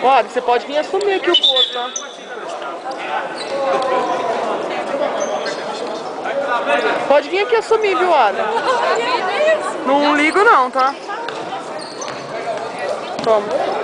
Olha, você pode vir assumir aqui o posto, tá? Pode vir aqui assumir, viu, Ada? Não ligo não, tá? Toma.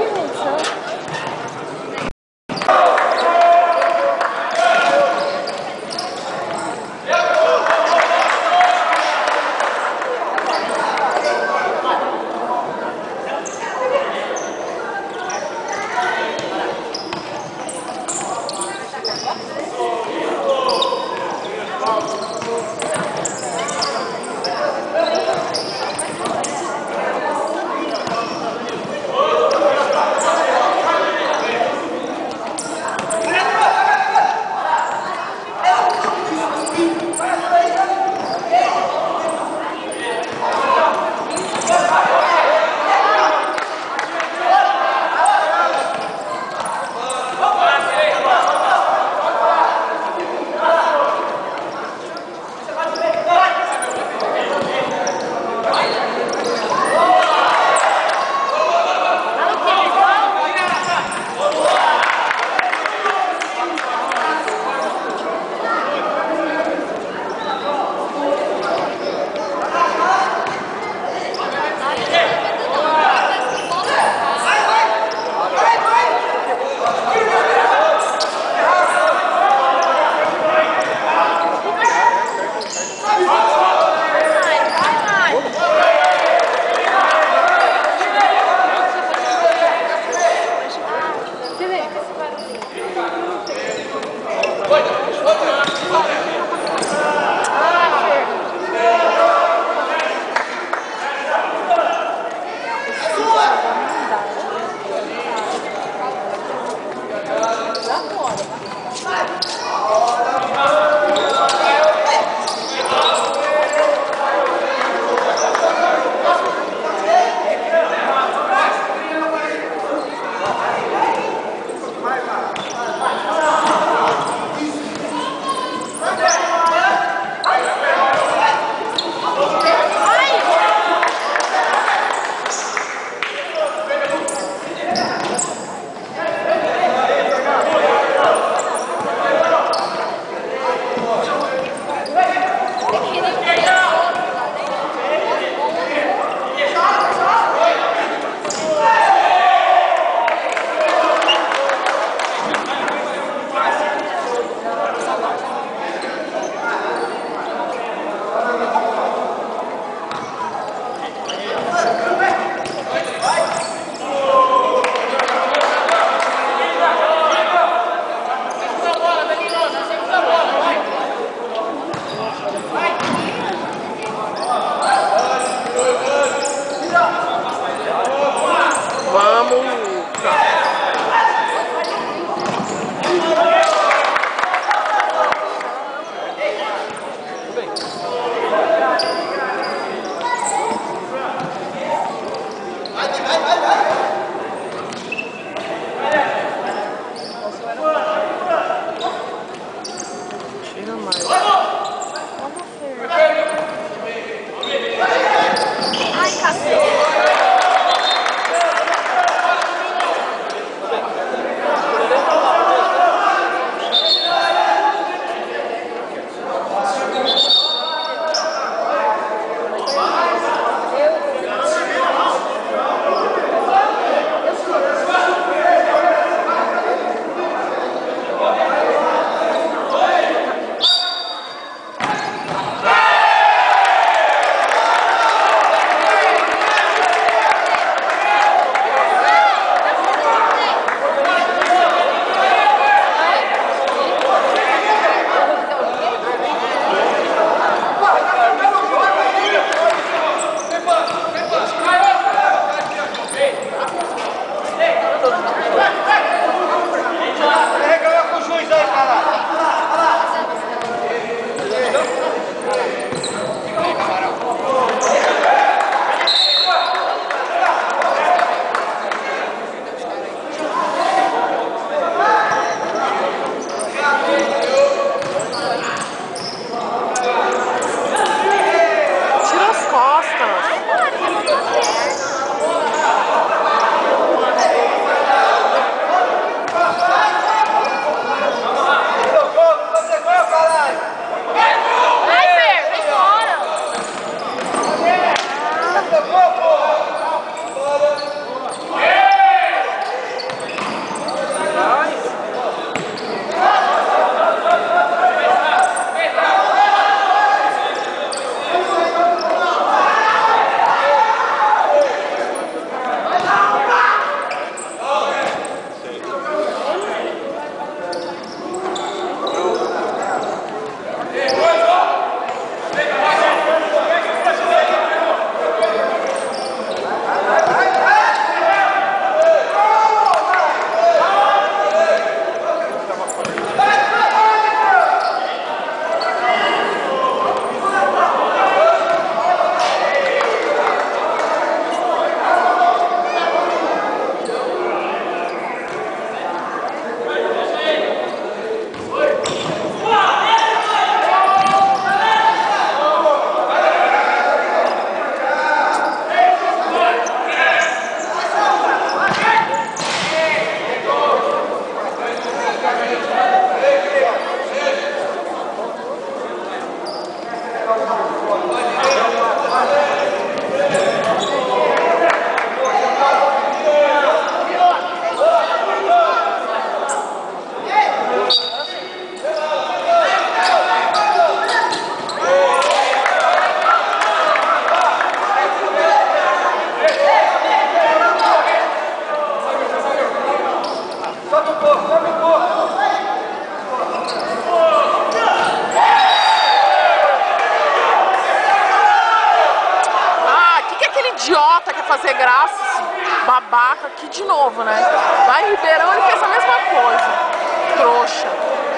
Idiota quer fazer graça, babaca aqui de novo, né? Lá em Ribeirão ele fez a mesma coisa. Trouxa.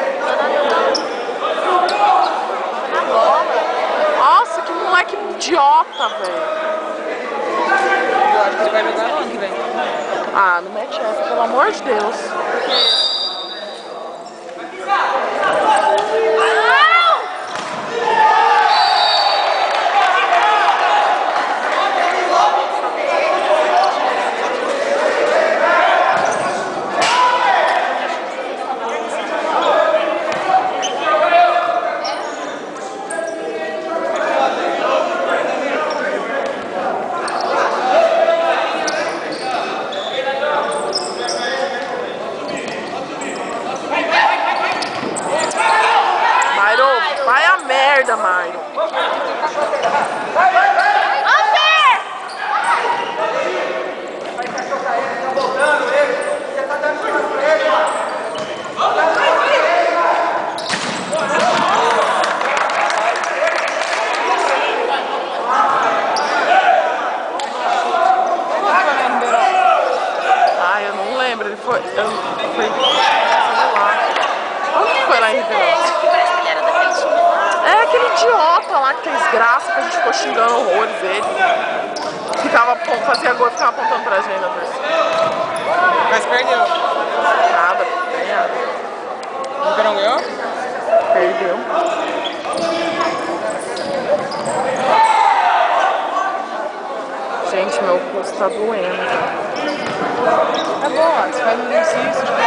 Nossa, que moleque idiota, velho. Eu acho que ele vai jogar no ano que vem. Ah, não mete essa, pelo amor de Deus. Vai a merda, Mairo. Ah, eu não lembro. Ele foi. Sei lá. Onde que foi lá em Ribeirão? É aquele idiota lá que fez graça, que a gente ficou xingando horrores ele. Fazia gol e ficava apontando pra gente na torcida. Mas perdeu. Nada, ganhado. O Ribeirão ganhou? Perdeu. Gente, meu pulso tá doendo. É bom, você faz um exercício de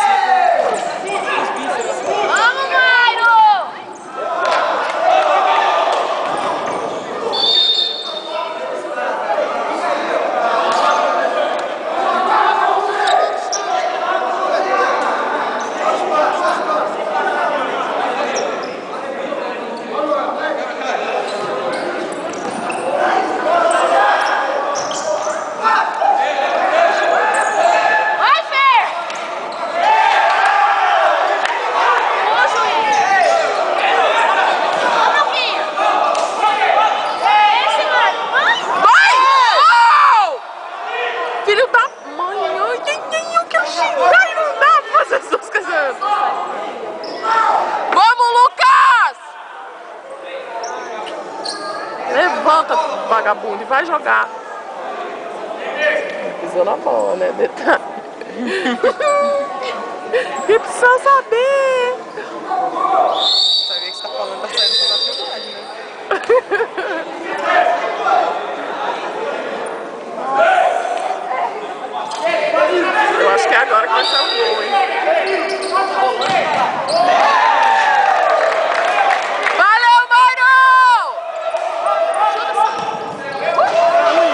levanta, vagabundo, e vai jogar. Pisou na bola, né? Detalhe. E precisa saber. Sabia que você tá falando, tá saindo da filmagem, né? Eu acho que é agora que vai ser o gol, hein? Valeu, Mauro!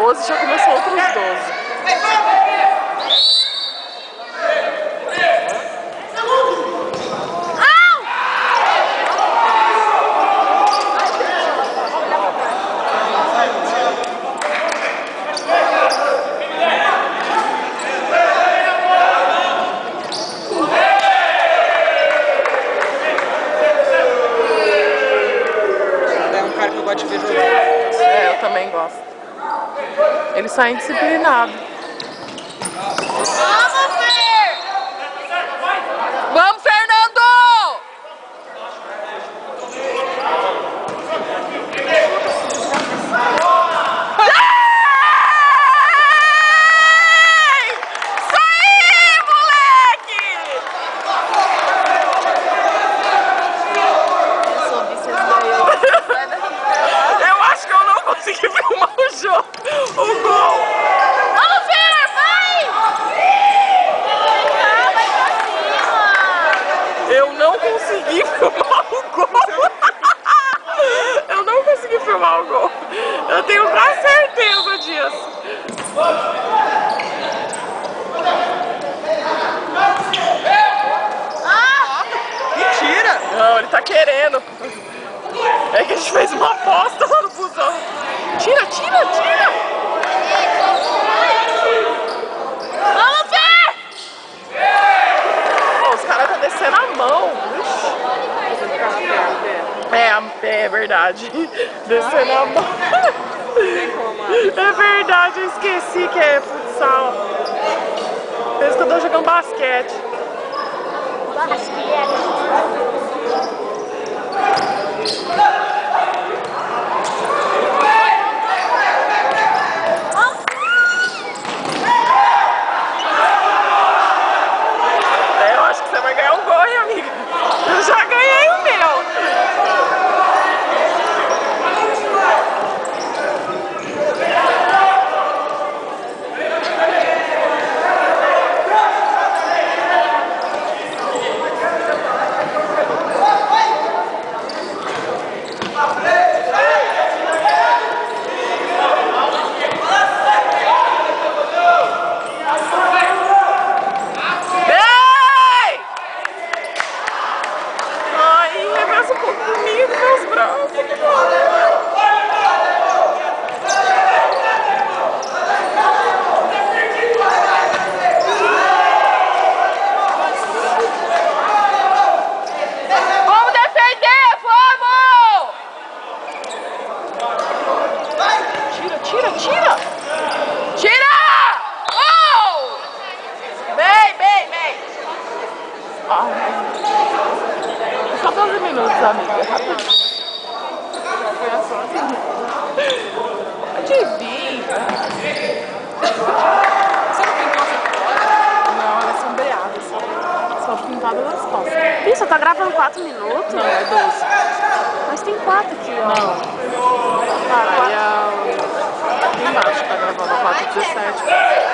12, já começou outros 12. De ver jogar. É, eu também gosto. Ele só é indisciplinado. Vamos, Fer! Vamos, Fernando! Isso aí, moleque! Eu acho que eu não consegui filmar o jogo. O gol. Vamos, Fer! Vai! Vai pra cima! Eu não consegui filmar o gol. Eu não consegui filmar o gol. Eu tenho quase certeza disso. Mentira! Não, ele tá querendo. É que a gente fez uma aposta lá no busão. Tira, tira, tira! Vamos, Fer! Pô, os caras tá descendo a mão. É verdade. Descendo a mão. É verdade, eu esqueci que é futsal. Pensa que eu tô jogando basquete. Eu acho que você vai ganhar um gol, hein, amiga? Eu já ganhei o meu. Só 12 minutos, amiga. Adivinha. Você não pintou essa fora? Não, ela é sombreada, só pintada nas costas. Ih, só tá gravando 4 minutos? Não, é 12. Mas tem 4 aqui, ó. Não. Aí é aqui embaixo, tá gravando 4:17.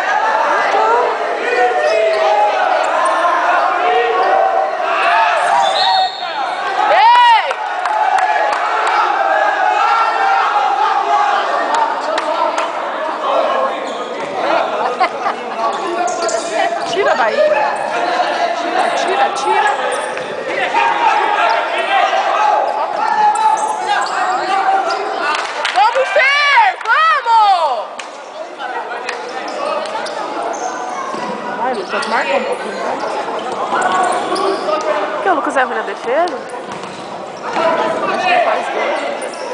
Tira daí. Tira, tira. Vamos, Fer! Vamos! Vai, Lucas, marca um pouquinho. Porque o Lucas é ruim na defesa? Acho que faz dois.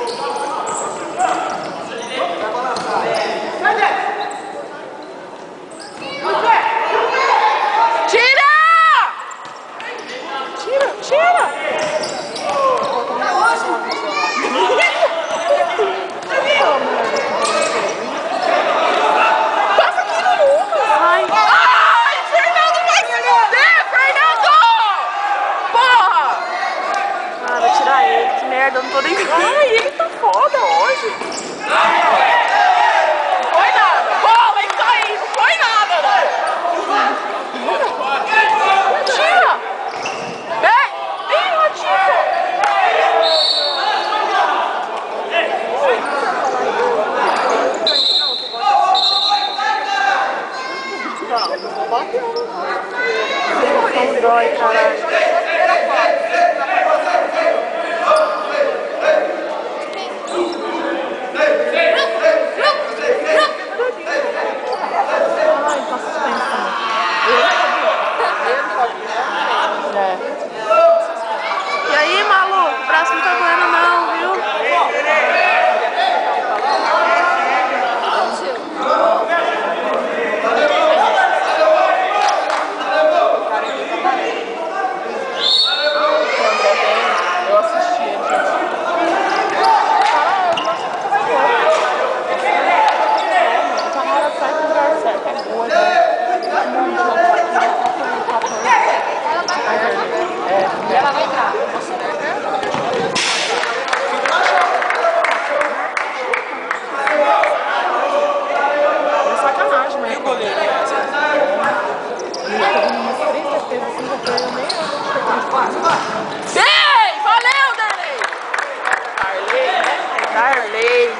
Merda, eu não tô nem vendo. Ai, ele tá foda hoje. Não foi nada. Bola, isso aí. Não foi nada, né? Tira. Ih, Rodrigo. destrói, caralho. Ai, tá suspenso também. É. E aí, maluco? O braço não tá doendo não, viu? Eu assisti ele tá na hora certa, no lugar certo, é boa, e ela vai entrar. É sacanagem, mas. E o goleiro? Ei, valeu, Darley! Darley.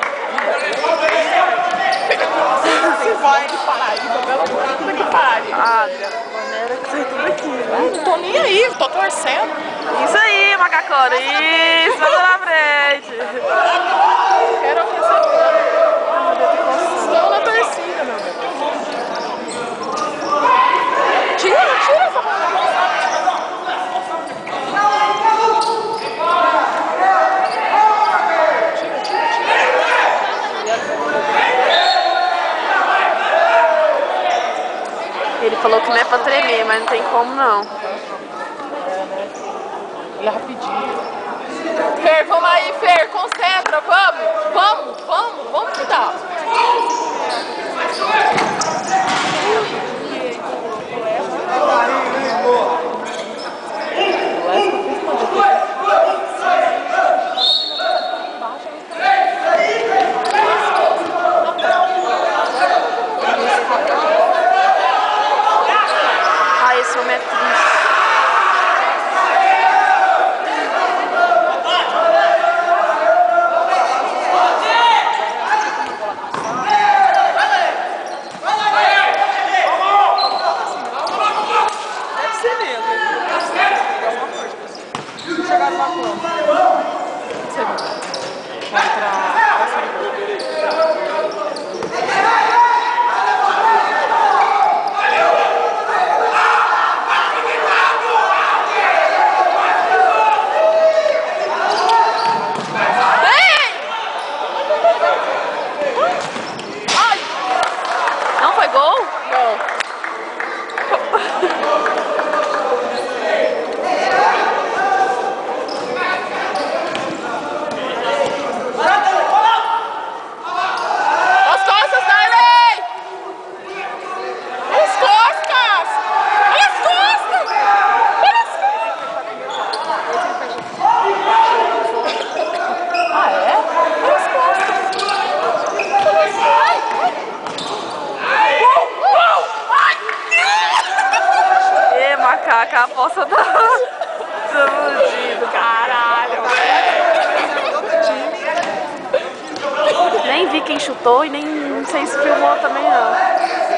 Se vai de Paraíba, pelo puta que pariu. Ah, maneira que sai tudo aqui, né? Não tô nem aí, tô torcendo. Isso aí, macacona. Isso, vai lá na frente. Quero que essa estão na torcida, meu Deus. Tira essa Ele falou que não é pra tremer, mas não tem como não. Ele é rapidinho. Fer, vamos aí, Fer, concentra, vamos que dá. Ah, esse homem é triste. Deve ser mesmo. Chegaram lá quando? Contra Não foi gol? Não. As costas, Darley! As costas! Olha as costas! Olha as costas! Ah, é? Olha as costas! Ê, macaca, a poça tá fudido, caralho. Nem vi quem chutou e nem não sei se filmou também não.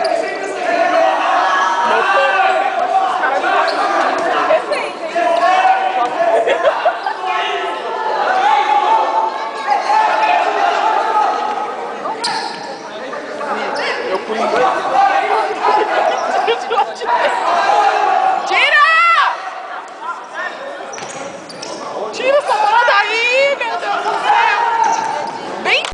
Eu fui em dois. Tira! Tira essa bola daí, meu Deus do céu! Bem.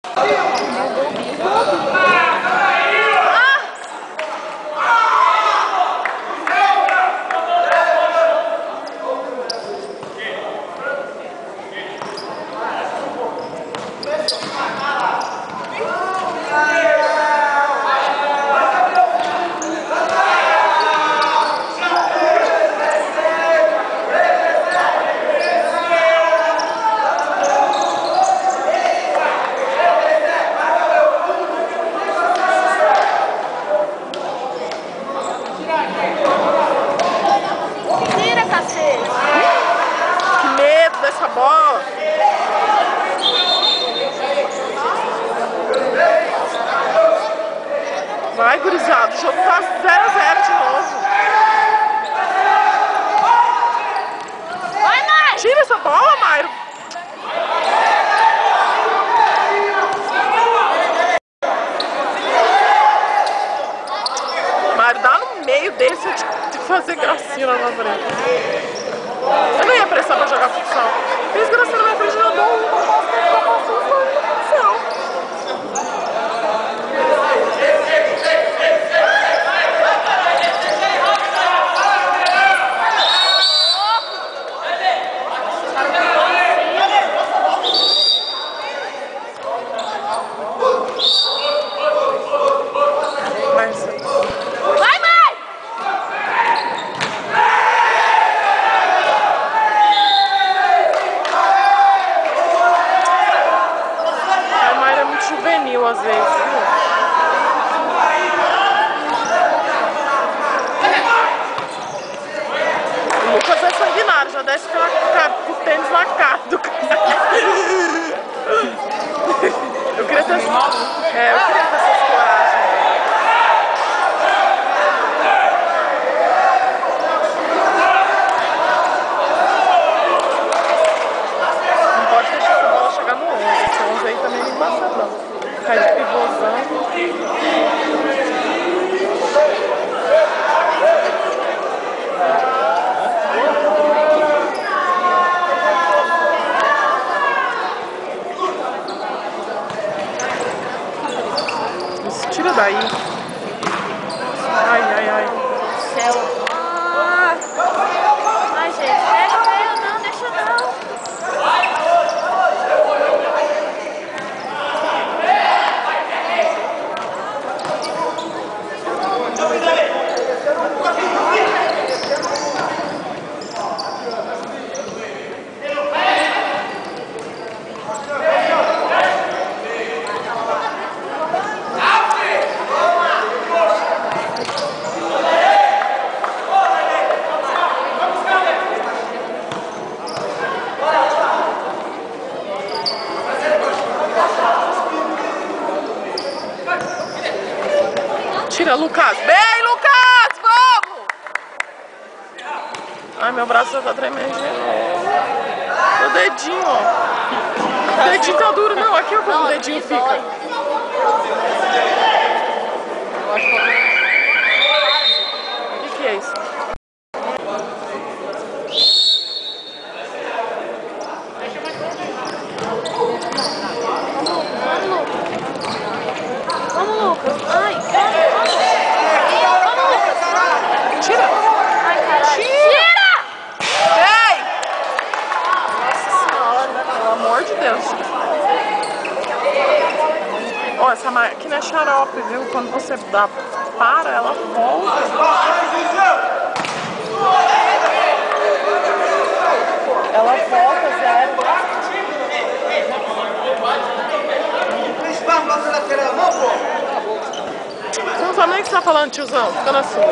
Tira, cacete. Que medo dessa bola. Vai, gurizada, o jogo tá 0 a 0 de novo. fazer gracinha na frente. Eu não ia prestar pra jogar futsal. Fiz gracinha na minha frente, eu dou uma futsal. Juvenil às vezes. O Lucas é sanguinário, já desce com o tênis na cara do cara. Eu queria ter essas coragens. Não pode deixar essa bola chegar no 11. Esse 11 aí também não passa não. Cai de pivôzão. Isso, tira daí. Ai, ai, ai. Céu. Ai, gente, pega, não, deixa não. Tira, Lucas. Bem, Lucas! Vamos! Ai, meu braço já tá tremendo. O dedinho, ó. O dedinho tá duro. Não, aqui ó, como o dedinho fica. O que é isso? Vamos, Lucas. Ai, Tira! ai, caralho. Tira! Ei! Nossa senhora, pelo amor de Deus. Ó, essa máquina é xarope, viu? Quando você dá para, ela volta. Ela volta, zero. Você não sabe nem o que você tá falando, tiozão. Fica na sua.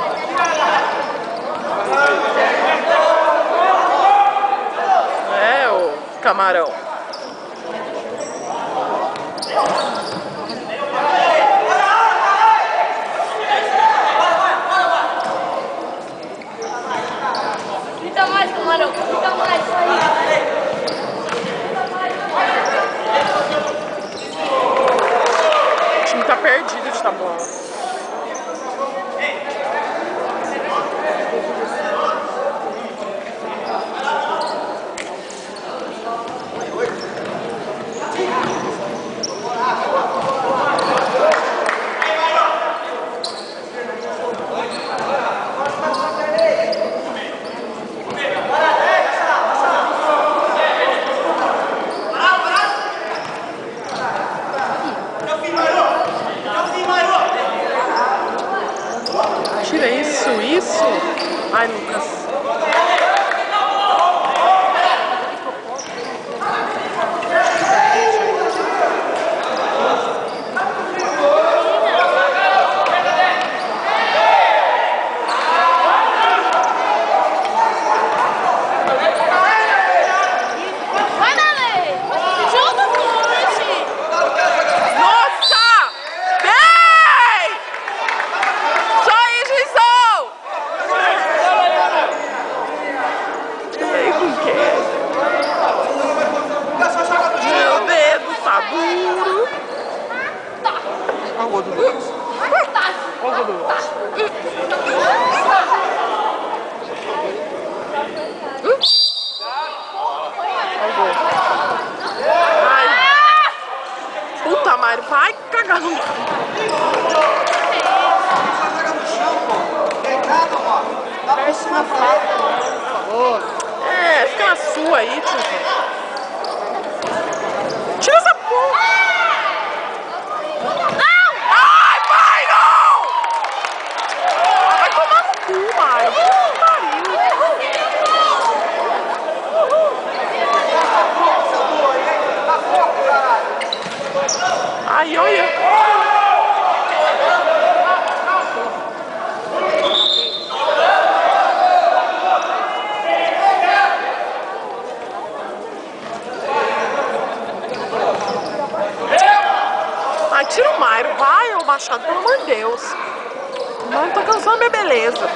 É, ô camarão. Grita mais, camarão. Grita mais. O time tá perdido de tabuão. Tira isso. Ai, Lucas. Deixa na frente, por favor. É, fica na sua aí, tio. Tira essa porra! Não! Ai, pai, não! Vai tomar no cu, Mário. Ai, olha. Ai, tira o Mairo, vai, ô Machado, pelo amor de Deus. Não tô cansando minha beleza.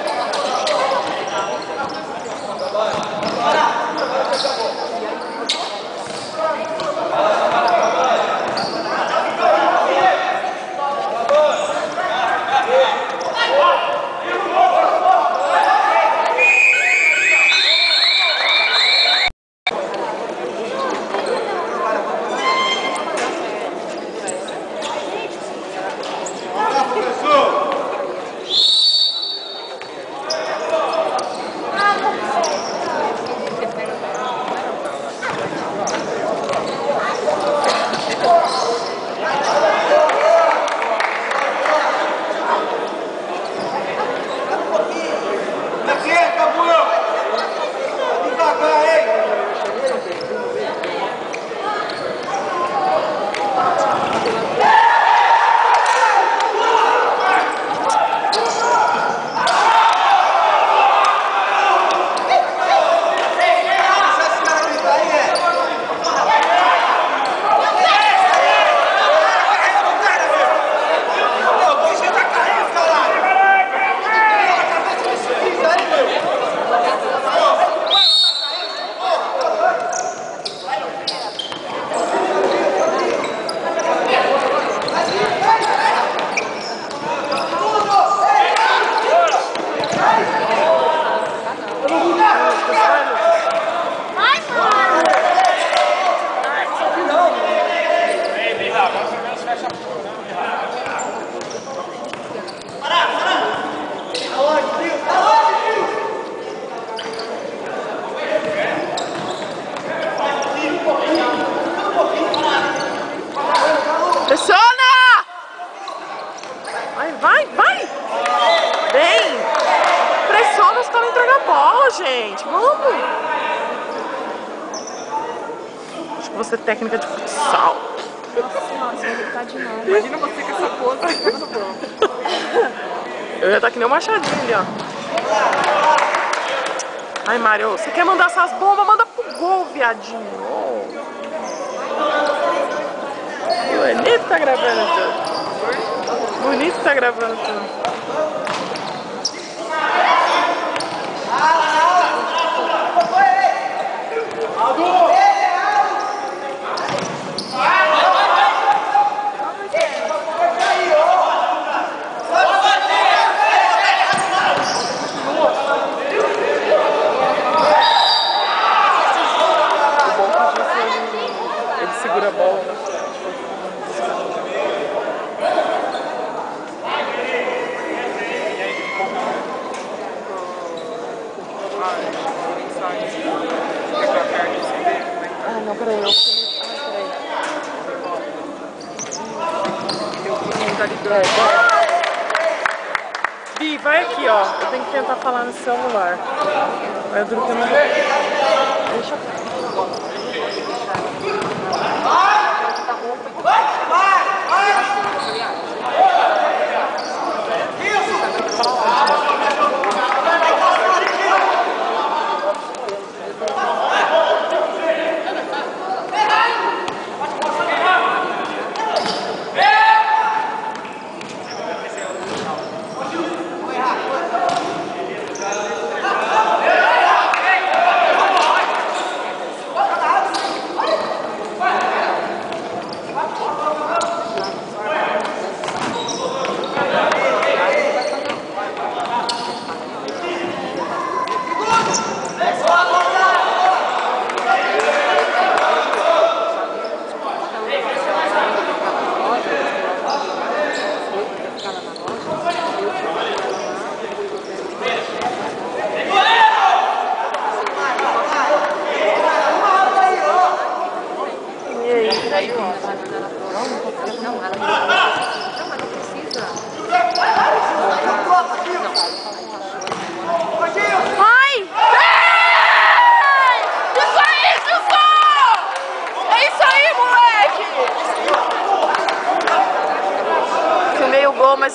Pressiona! Vai, vai! Bem! Pressiona os caras entregam a bola, gente! Vamos! Acho que você é técnica de futsal. Nossa, tá demais. Imagina você com essa pose. Eu ia estar que nem o Machadinho ali, ó. Ai, Mário, você quer mandar essas bombas? Manda pro gol, viadinho. Bonito tá gravando tudo. Bonito tá gravando tudo. Ele segura a bola, né? Ah, não, peraí, eu... Bi, vai aqui, ó. Eu tenho que tentar falar no celular. Mas eu duro que eu não vou. Deixa eu...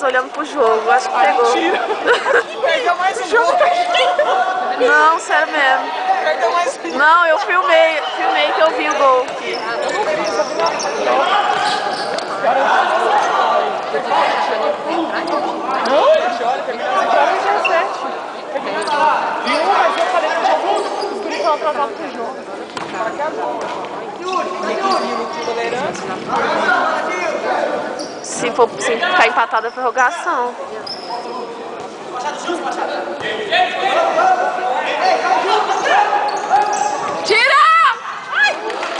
olhando pro jogo. Acho que pegou. Perdeu mais um jogo. Não, sério mesmo. Perdeu mais um. Não, eu filmei que eu vi o gol aqui. Não, olha, terminou às 17. Viu? Mas eu falei que já vou. Os guris estão atrasados pro jogo. Para que azul. Se ficar empatado é prorrogação. Tira! Ai!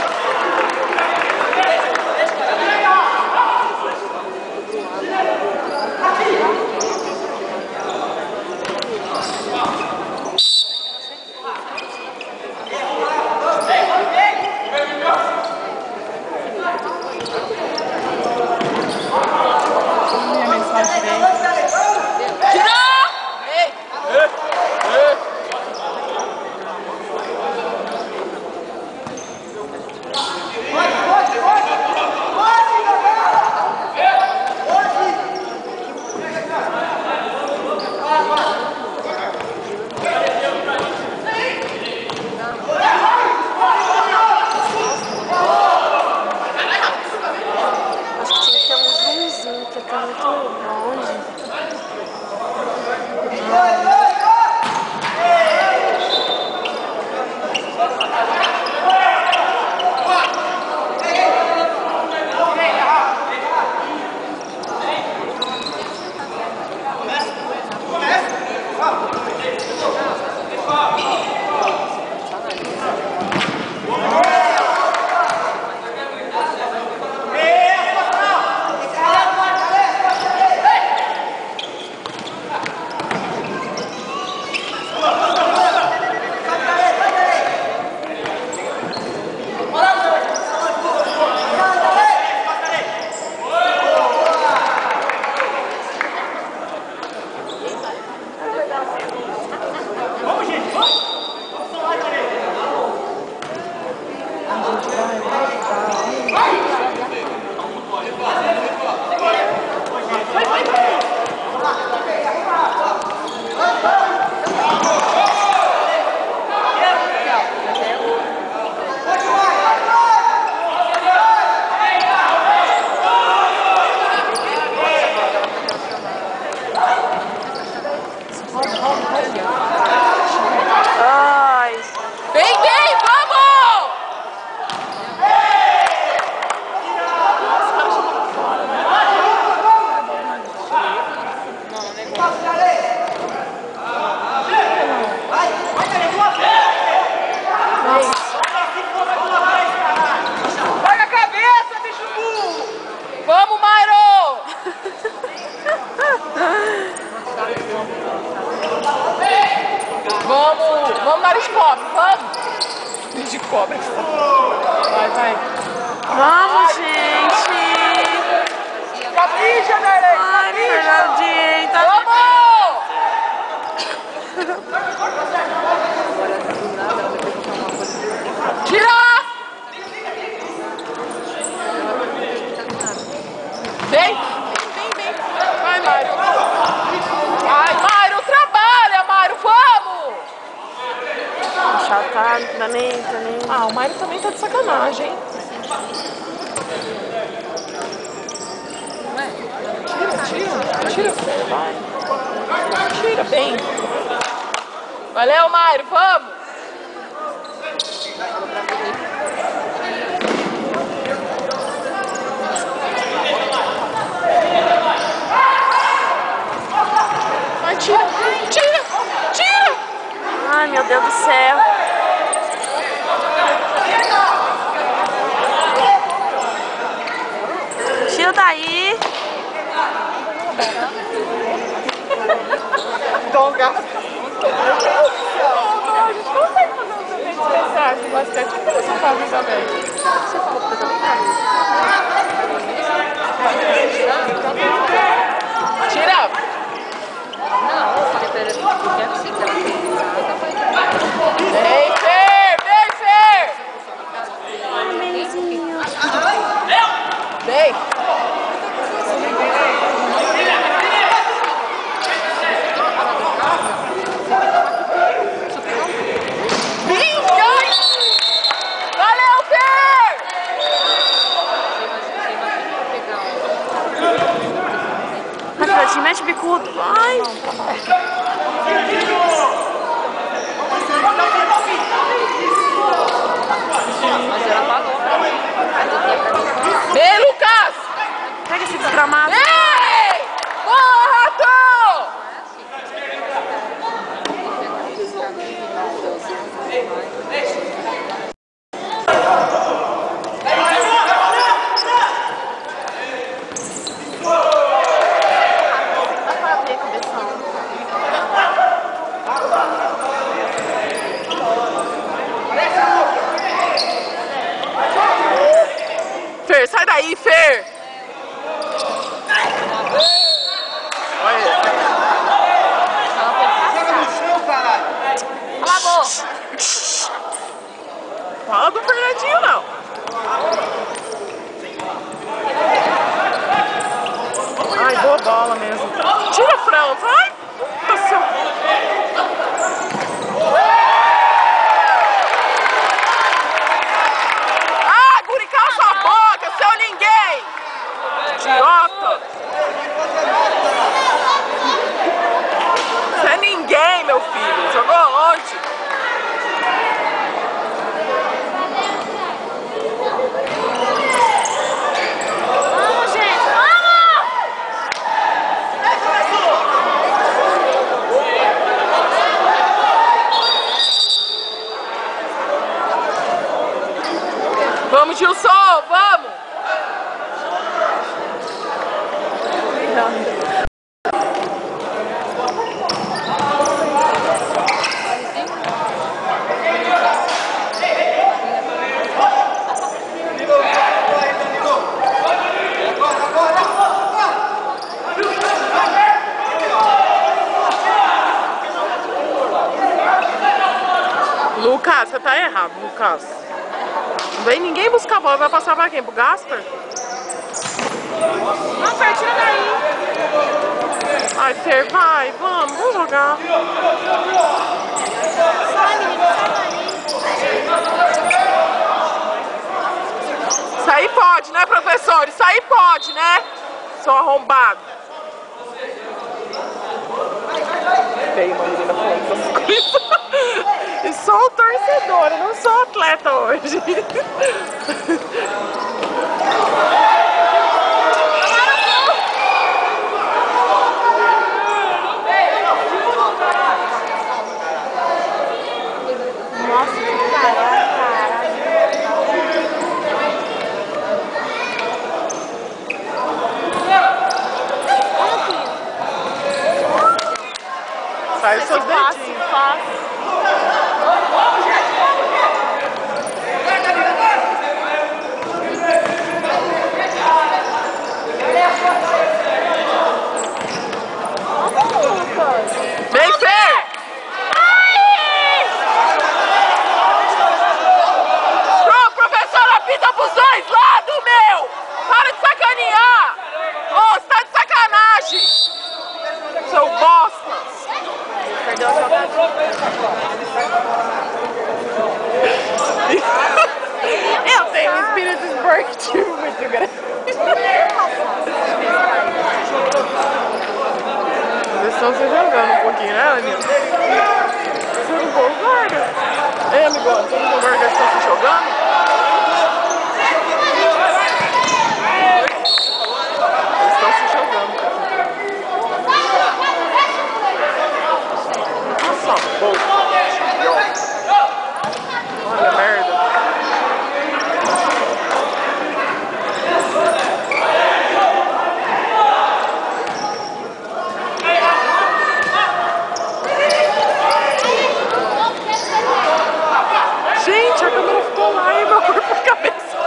Vamos, nariz pobre, vamos! De cobra. Vai, vai. Vamos, gente! Capricha, Nerei! Ai, Fernandinho, tá... Vamos! Tira! Vem! Vem! Vai, Mário! Ai, Mário, trabalha, Mário, vamos! Tá, também. Ah, o Mário também tá de sacanagem, hein? Tira, vai. Tira bem. Valeu, Mário, vamos! Vai, tira! Ai, meu Deus do céu. Tira daí. Donga. A gente consegue fazer uns eventos especiais de basquete. O que você faz também? Você falou que eu também faço. Tira! Não, eu falei pra ele que eu quero sim que ela tenha Vem, Fer! Vem, Fer! Ai, benzinho. Vem! Vai. Mas ela pagou pra mim. Vem, Lucas! Pega esse desgramado. Ei! Porra, Tô! Fer, sai daí, Fer! Olha. Cala a boca. Fala do Fernandinho, não. Ai, boa bola mesmo. Tira, Fran, vai! Puta seu... Ah, guri, cala sua boca, seu ninguém! Idiota! Você é ninguém, meu filho. Jogou onde? Vamos, gente, vamos! Vamos, Gilson, vamos! Lucas, você tá errado, Lucas. Não vem ninguém buscar a bola, vai passar pra quem? Pro Gasper? Não, Fer, tira daí. Ai, Fer, vai, vamos jogar. Sai, menino, sai daí. Sair pode, né, professor? Sair pode, né? Sou arrombado. Veio uma menina falando essas coisas. E sou torcedora, eu não sou atleta hoje. Nossa, que caralho, Sai os seus dedinhos. Vem, Fer! Pronto, professora, apita pros dois lados, meu! Para de sacanear! Ô, você tá de sacanagem! Seu bosta! Perdeu a jogada. Eu tenho um espírito esportivo muito grande. Eles estão se jogando um pouquinho, né, Aninha? Você não concorda? Ei, amigão, você não concorda que eles estão se jogando? Eles estão se jogando. Nossa, boca. Olha, merda. Gente, a câmera ficou lá e meu corpo e cabeça.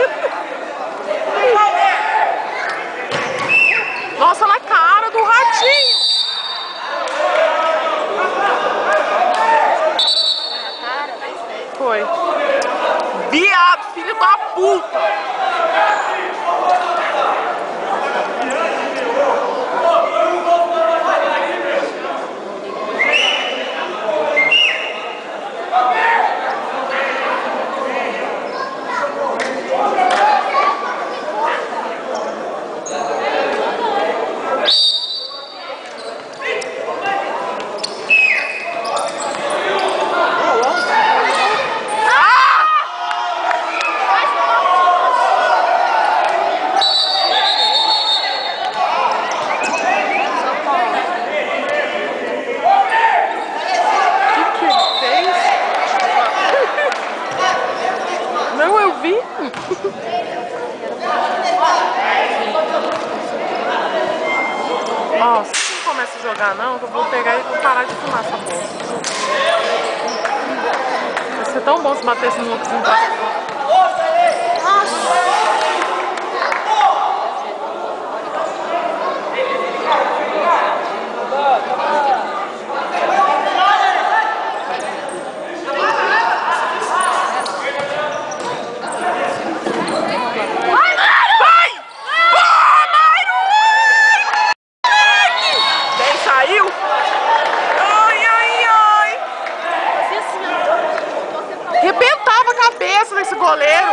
Nossa, na cara do ratinho. Foi. Viado, filho da puta. Ó, se não começa a jogar não, eu vou pegar e vou parar de filmar essa bolsa. Vai ser tão bom se batesse no Lucas em casa. Rebentava a cabeça desse goleiro.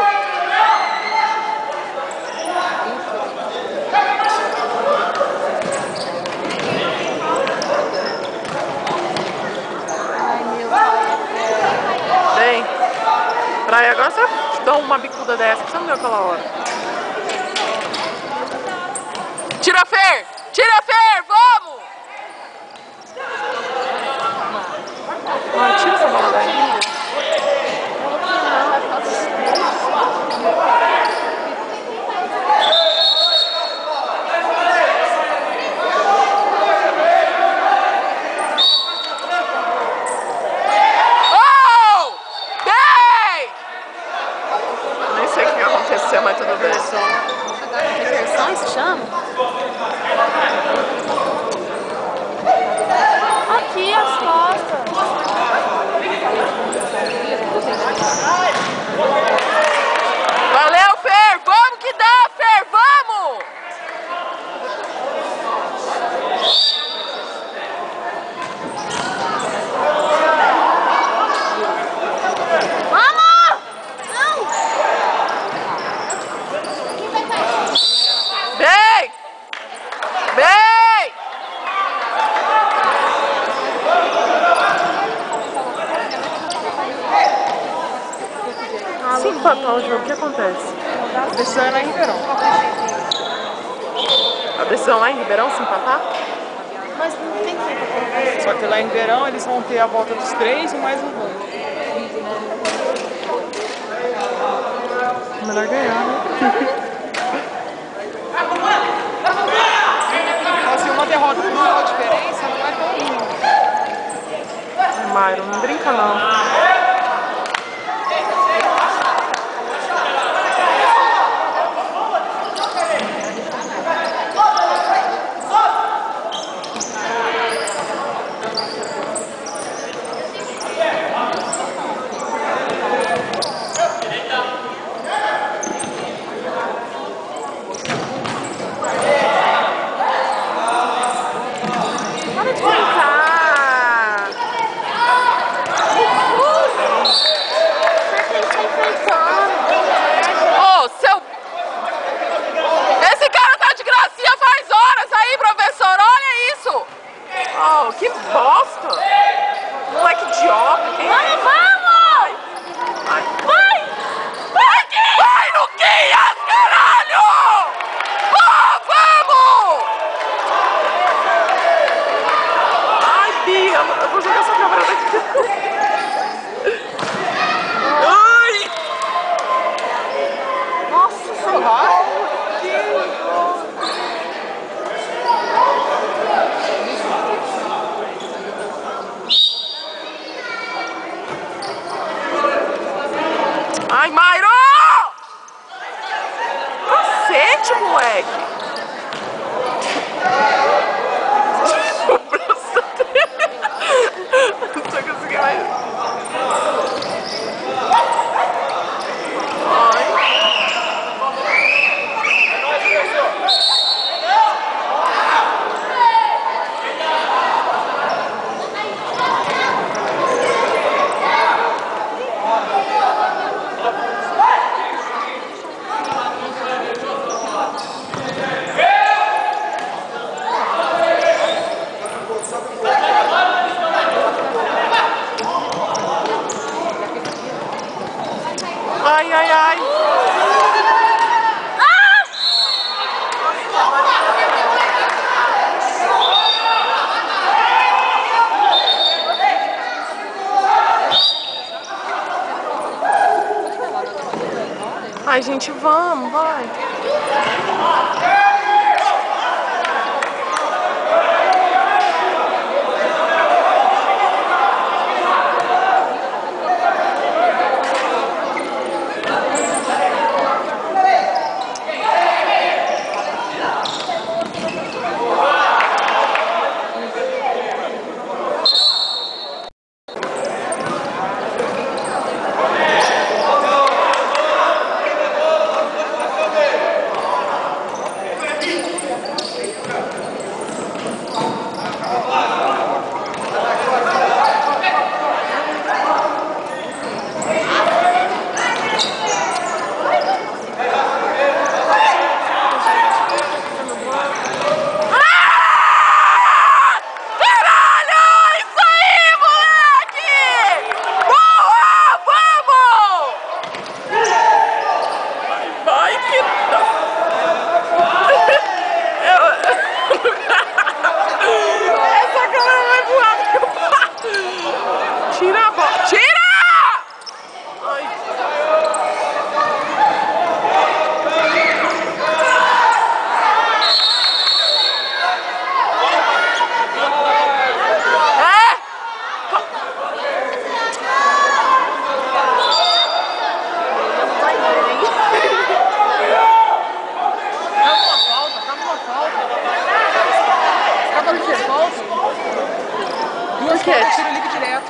Bem, Praia, agora você dá uma bicuda dessa que você não deu aquela hora. Tira Fer! Tira Fer! Vamos! Ah, tira essa bola daí. Mas tudo bem. Reversão se chama? Aqui as costas. Valeu, Fer! Vamos que dá, Fer! Vamos! Bem! Bem! Se empatar o jogo, o que acontece? A decisão é lá em Ribeirão. A decisão lá em Ribeirão, se empatar? Mas não tem que. Só que lá em Ribeirão eles vão ter a volta dos 3 e mais um gol. Melhor ganhar, né? Assim, uma derrota por uma diferença não é tão ruim. Myron, não brinca não. Oh, que bosta! Moleque idiota! Vamos, vamos! Vai! Vai! Vai, Luquinhas, caralho! Vamos! Ai, Bia, eu vou jogar essa câmera daqui. Ai! Nossa, Senhora! Ai, Mairo! Cacete, moleque! Não tô conseguindo mais. Ai. Ai, ai, ai. Ai, gente, vamos, vai. Tiro livre direto.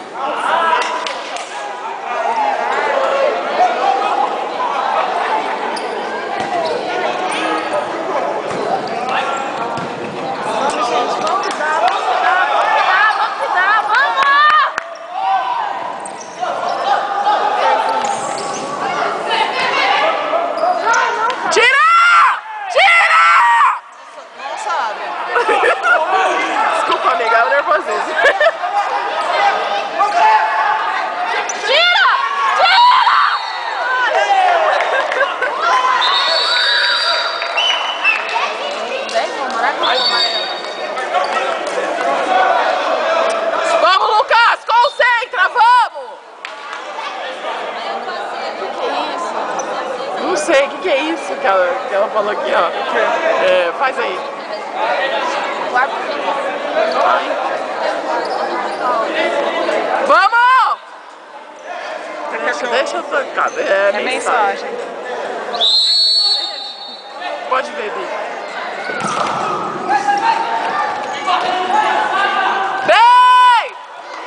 Desculpa, amiga, é o nervosismo. Vamos, Lucas! Concentra, vamos! Não sei, o que é isso que ela falou aqui, ó? É, faz aí. Vamos! Deixa eu tocar. É mensagem. Pode beber. Bem!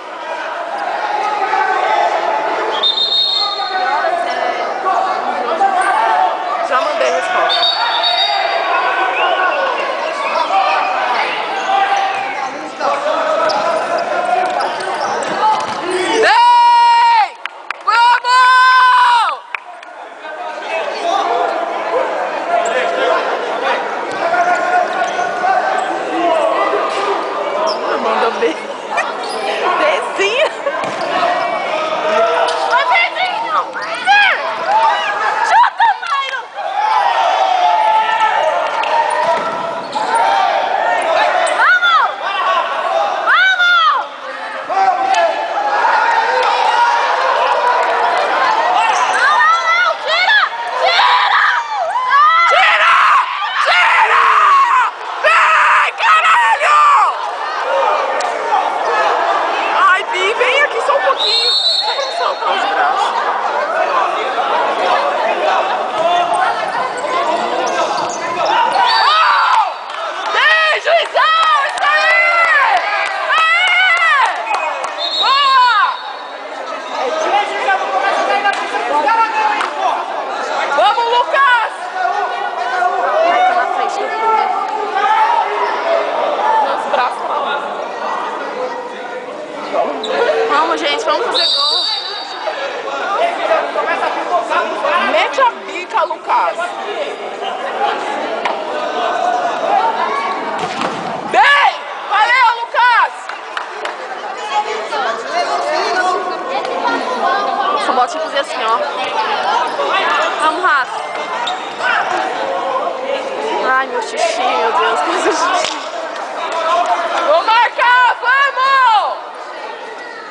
Já mandei resposta. Vamos, gente, vamos fazer gol. Mete a bica, Lucas. Bem! Valeu, Lucas! Só bota fazer assim, ó. Vamos, rato. Ai, meu xixi, meu Deus, que xixi. Vou marcar, vamos!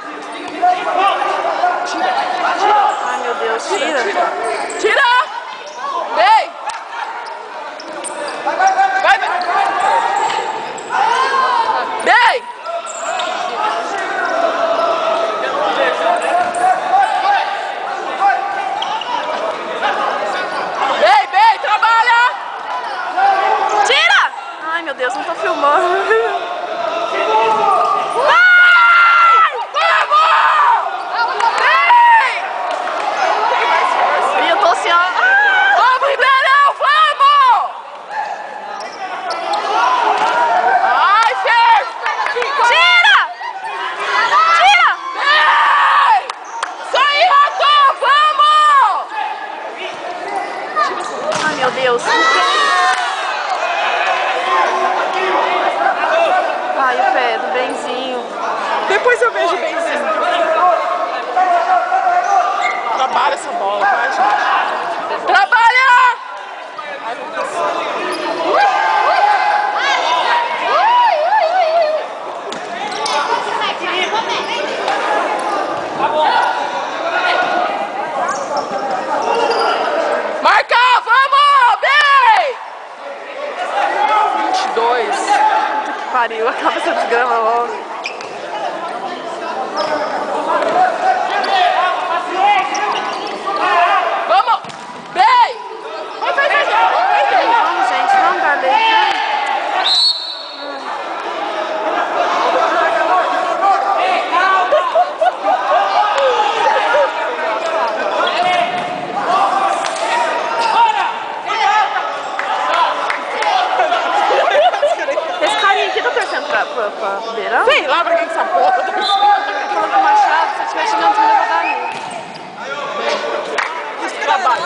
Tira. Ai, meu Deus, tira. Tira! pariu, acaba essa desgrama logo. Vamos! Bem! Vamos, gente, vamos, Darley. Esse carinha aqui tá torcendo pra beirão? Sei lá pra quem essa porra tá torcendo. Ele falou que o Machado, se eu estiver xingando, você vai dar nele. Esse trabalho.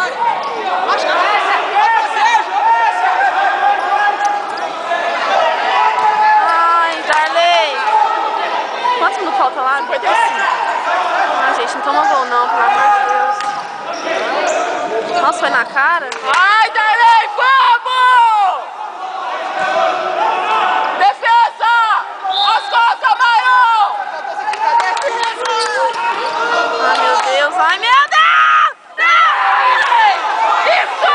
Ai, Darley. Quantos minutos falta lá? 55. Ah, gente, não toma gol não, pelo amor de Deus. Nossa, foi na cara? Ai, Darley, vamos! Defesa! As costas, Maior! Ai, meu Deus, ai, meu Deus! Isso!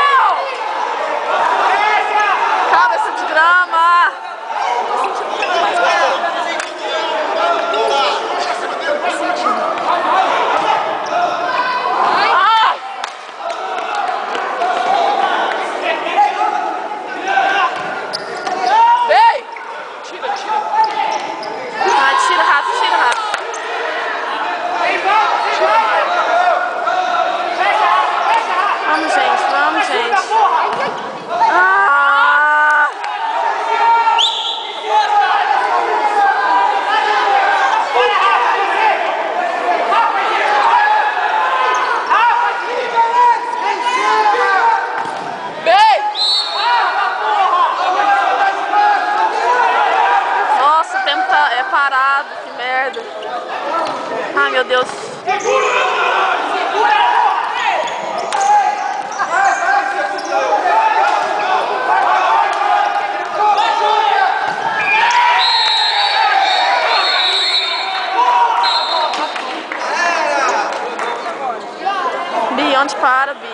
Acaba essa desgrama! Ai! Vem! Tira, tira. Ai, tira rápido, tira rápido. Vamos, gente, vamos, gente. Ah! Vem! Nossa, o tempo é parado, que merda. Ai, meu Deus. Bi, onde para, Bi?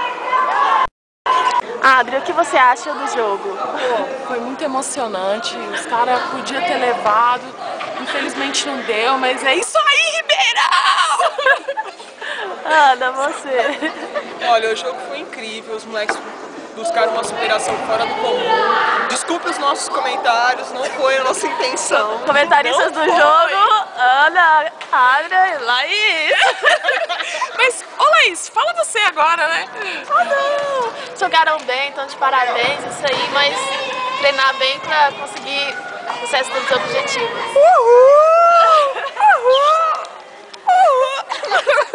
Adri, o que você acha do jogo? Foi muito emocionante, os caras podiam ter levado, infelizmente não deu, mas é isso aí, Ribeirão! Ana, você. Olha, o jogo foi incrível, os moleques buscaram uma superação fora do comum. Desculpe os nossos comentários, não foi a nossa intenção. Comentaristas do jogo, Ana, Adria e Laís. Mas, ô Laís, fala você agora, né? Ah, não. Jogaram bem, então de parabéns, isso aí, mas treinar bem pra conseguir sucesso dos objetivos. Uhul! Uhul! Uhul!